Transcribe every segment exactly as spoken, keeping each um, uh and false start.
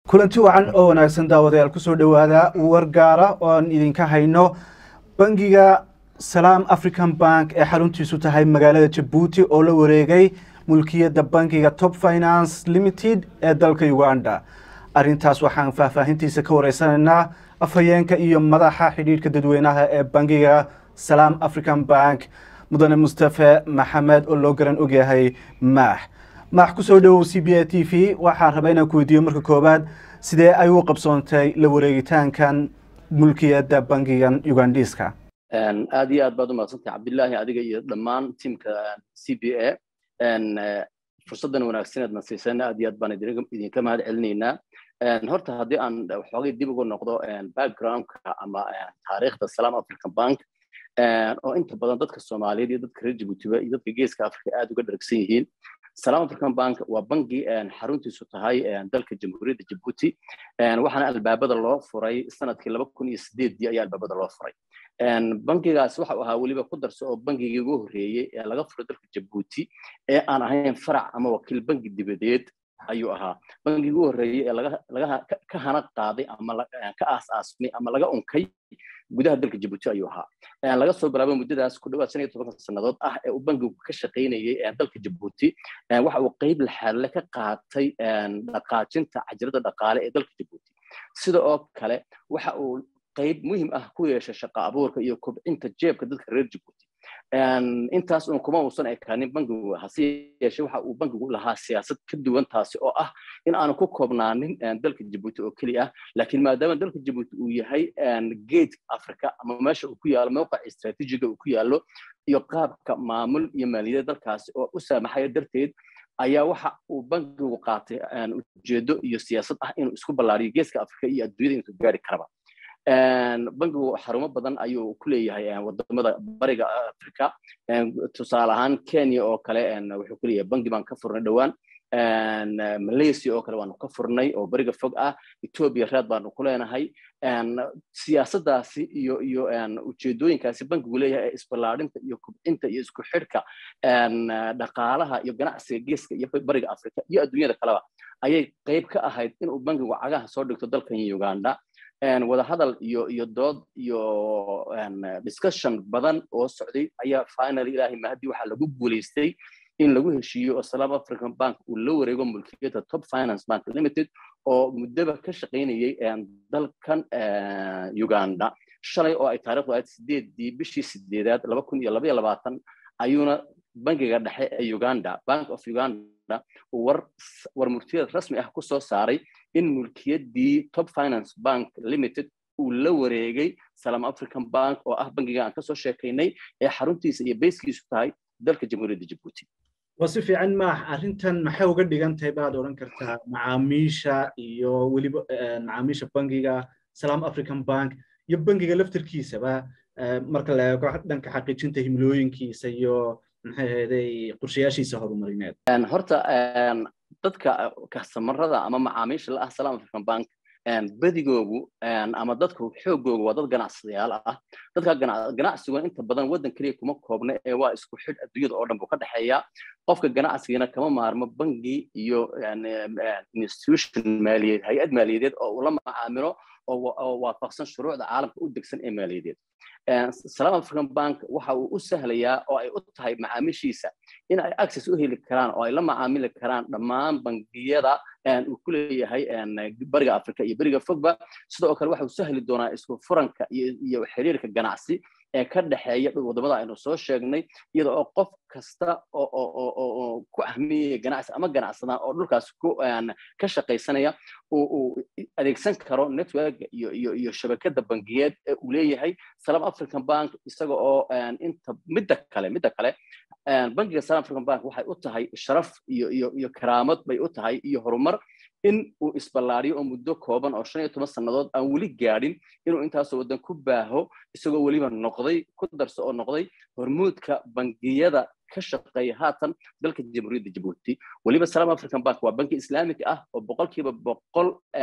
kulanti wacan oo wanaagsan daawadayaal ku soo dhawaada wargaara oo aan idinka hayno bangiga Salaam African Bank ee xaruntiisu tahay magaalada Djibouti oo la wareegay mulkiyadda bangiga Top Finance Limited ee dalka Uganda. Arrintaas waxaan faahfaahintiisa ka wareysanaynaa afhayeenka iyo madaxa xidhiidhka dadweynaha ee bangiga Salaam African Bank mudane Mustafa Maxamed oo loo garan og yahay Maax. maax ku soo dhawow C B A T V waxaan rabaa inaan ku weydiiyo marka koobaad sidee ay u qabsoontay la wareegitaankan mulkiyadda bangigan Ugandiska. aad iyo aad baad u mahadsantahay Cabdullaahi adiga iyo dhammaan teamka C B A fursadan wanaagsan aad siisana aad iyo aad baan idinka mahad celinaynaa. horta haddii aan waxoogay dib ugu noqdo backgroundka ama taariikhda Salaam African Bank oo inta badan dadka Soomaaliyeed iyo dadka reer Djibouti iyo dadka geeska Afrika aad uga dharagsan yihiin. Salaam African Bank waa bangi xaruntiisu tahay dalka Jamhuuriyadda Djibouti waxaana albaabada loo furay sanadkii laba kun iyo sideed ayaa albaabada loo furay. bangigaas waxa uu ahaa waliba ku darso oo bangigii ugu horeeyay ee laga furay dalka Djibouti ee aan ahayn farac ama wakiil bangi dibadeed ayuu ahaa. bangigii ugu horeeyay ee laga laga ka hana qaaday ama ka aas-aasmay ama laga unkay gudaha dalka Djibouti ayuu ahaa. laga soo bilaabo muddadaas ku dhawaad shan iyo toban sanadood ah ee uu bangigu ka shaqeynayay ee dalka Djibouti waxa uu qayb laxaad ka qaatay dhaqaajinta cajalada dhaqaale ee dalka Djibouti. sidoo oo kale waxa uu qayb muhiim ah ku yeeshay shaqo abuurka iyo kobcinta jeebka dadka reer Djibouti. intaas uu kuma uusan ekaanin bangigu hasi yeeshay waxa uu bangigu lahaa siyaasad ka duwan taasi oo ah in aan ku koobnaanin dalka Djibouti oo kaliya laakiin maadaama dalka Djibouti uu yahay gate Africa ama meesha uu ku yaalo mowqac istiraatiijiga uu ku yaalo iyo qaabka maamul iyo maaliyadda dalkaasi oo u saamaxay darteed ayaa waxa uu bangigu qaatay ujeedo iyo siyaasad ah inuu isku ballaariyo geeska Afrika iyo adduunyada intuu gaari karaba. bangigu xarumo badan ayuu ku leeyahay wadamada bariga Afrika. tusaale ahaan Kenya oo kale wuxuu ku leeyahay bangi baan ka furnay dhawaan. Malaysia oo kale waanu ka furnay oo bariga fog ah. Ethiopia raad baanu ku leenahay. siyaasadaasi iyo iyo ujeedooyinkaasi bangigu leeyahay isballaarinta iyo kobcinta iyo isku xidhka dhaqaalaha iyo ganacsiga geeska iyo bariga Afrika iyo adduunyada kaleba ayay qayb ka ahayd in uu bangigu cagaha soo dhigto dalkan Uganda. wada hadal iyo iyo dood iyo discussion badan oo socday ayaa finally ilaahay mahdi waxa lagu guuleystay in lagu heshiiyo oo Salaam African Bank uu la wareego mulkiyadda Top Finance Bank Limited oo muddaba ka shaqeynayay dalkan Uganda. shalay oo ay taariikhdu ahayd sideedii bishii sideedaad laba kun iyo laba iyo labaatan ayuuna bangiga dhexe ee Uganda Bank of Uganda war war murtiyad rasmi ah ku soo saaray in mulkiyaddii Top Finance Bank Limited uu la wareegay Salaam African Bank oo ah bangiga aan ka soo sheekaynay ee xaruntiisa iyo base-kiisu tahay dalka Jamhuuriyadda Djibouti. wasi fiican maax arrintan maxay uga dhigan tahay baad oran kartaa macaamiisha iyo waliba macaamiisha bangiga Salaam African Bank iyo bangiga laftirkiisaba marka la eego dhanka xaqiijinta himilooyinkiisa iyo maxay ahaydey qorshayaashiisa horumarineed. horta dadka kastamarada ama macaamiisha la ah Salaam African Bank badigoogu ama dadku xoogoogu waa dad ganacsadayaal ah. dadka ganacsiga inta badan wadan kaliya kuma koobna ee waa isku xidh adduunyada oo dhan buu ka dhaxeeya. qofka ganacsigana kama maarmo bangi iyo institution maaliyadeed hay'ad maaliyadeed oo uu la macaamilo oo waafaqsan shuruucda caalamka u degsan ee maaliyadeed. Salaam African Bank waxa uu u sahlayaa oo ay u tahay macaamiishiisa in ay access u heli karaan oo ay la macaamili karaan dhammaan bangiyada uu ku leeyahay bariga Afrika iyo bariga fogba. sidoo kale waxa uu sahli doonaa isku furanka iyo xiriirka ganacsi ee ka dhaxeeya wadamada aynu soo sheegnay iyada oo qof kasta oo oo ku ahmiye ganacsi ama ganacsada oo dhulkaas ku ka shaqeysanaya oo adeegsan karo network iyo iyo iyo shabakada bangiyeed ee uu leeyahay Salaam African Bank isaga oo inta midda kale midda kale bangiga Salaam African Bank waxay u tahay sharaf iyo iyo iyo karaamad bay u tahay iyo horumar in uu isballaariyo oo muddo kooban oo shan iyo toban sanadood aan wali gaadhin inuu intaas wadan ku baaho isagoo waliba noqday ku darso oo noqday hormuudka bangiyada ka shaqeeya haatan dalka Jamhuuriyadda Djibouti. waliba Salaam African Bank waa bangi islaamik ah oo boqolkiiba boqol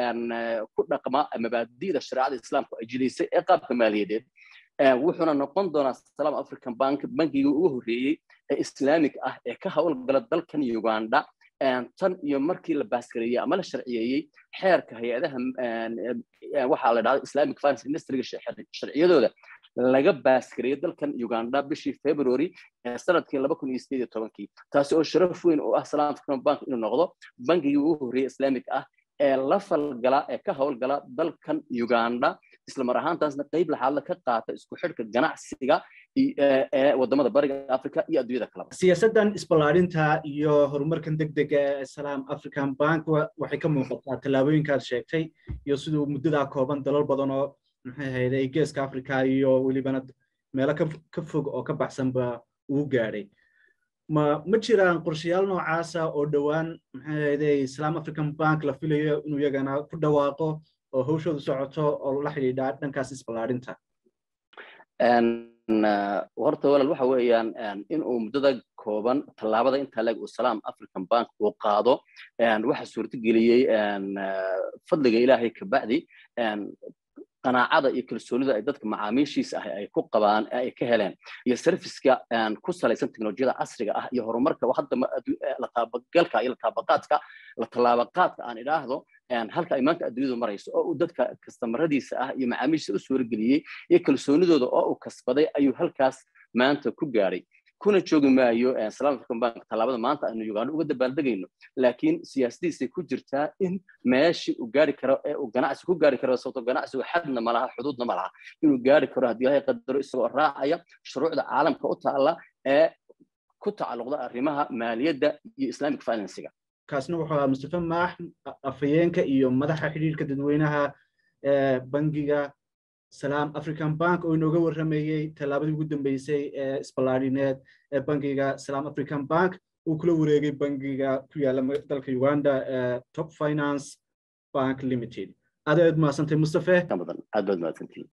ku dhaqma mabaadi'da shariicada islaamka ay jilisay ee qaabka maaliyadeed. wuxuuna noqon doonaa Salaam African Bank bangiga ugu horeeyay ee islaamik ah ee ka hawlgala dalkan Uganda tan iyo markii la baaskareeyey ama la sharciyeeyey xeerka hay-adaha waxaa la dhahda islamic finance industry sharciyadooda laga baaskareeyey dalkan Uganda bishii February sanadkii laba kun iyo sideed iyo tobankii taasi oo sharaf weyn u ah Salaam African Bank inuu noqdo bangigii ugu horreeyay islaamic ah ee la falgala ee ka howlgala dalkan Uganda isla mar ahaantaasna qayb laxaad ka qaata isku xidhka ganacsiga ee wadamada bariga Afrika iyo adduunyada kale. Siyaasaddan isballaarinta iyo horumarkan degdega ee Salaam African Bank waxay ka muuqataa tallaabooyinkaad sheegtay iyo sidoo muddada kooban dalal badan oo maxay ahayd geeska Afrika iyo welibana meelo ka fog oo ka baxsanba uu gaaray. ma ma jiraan qorshayaal noocaas ah oo dhawaan maxay ahayd Salaam African Bank la filayo inuu yagana ku dhawaaqo oo hawshoodu socoto oo la xiriidha dhankaas isballaarinta? horta walaal waxa weeyaan in uu muddada kooban tallaabada inta lag uu Salaam African Bank uu qaado waxa suurta geliyay fadliga Ilaahay ka bacdi qanaacada iyo kalsoonida ay dadka macaamiishiisa ah ay ku qabaan ay ka heleen iyo serviceka ku salaysan teknolojiyada casriga ah iyo horumarka hadda la taabagalka iyo la taabaqaadka la talaabaqaadka aan idhaahdo halka ay maanta adduunyadu marayso oo dadka kastamaradiisa ah iyo macaamiishiisa u suurageliyay iyo kalsoonidooda oo uu kasbaday ayuu halkaas maanta ku gaaray kuna joogi maayo Salaam African Bank tallaabada maanta aynu Uganda uga dabaaldegayno laakiin siyaasadiisa ku jirtaa in meeshii uu gaari karo ee uu ganacsi ku gaari karo sababtoo ganacsigu xadna ma laha xuduudna ma laha inuu gaari karo haddii ay qadaro isagoo raacaya shuruucda caalamka u taala ee ku tacalluqda arrimaha maaliyadda iyo Islamic finance-ga. kaasna wuxuu ahaa Mustafa Maax afayeenka iyo madaxa xiriirka dadweynaha ee bangiga Salaam African Bank oo inooga waramayay tallaabadii ugu dambeysay ee isballaarineed ee bangiga Salaam African Bank uu kula wareegay bangiga ku yaala dalka Uganda ee Top Finance Bank Limited. aad aad maasantay Mustafa. aad aad maasantay.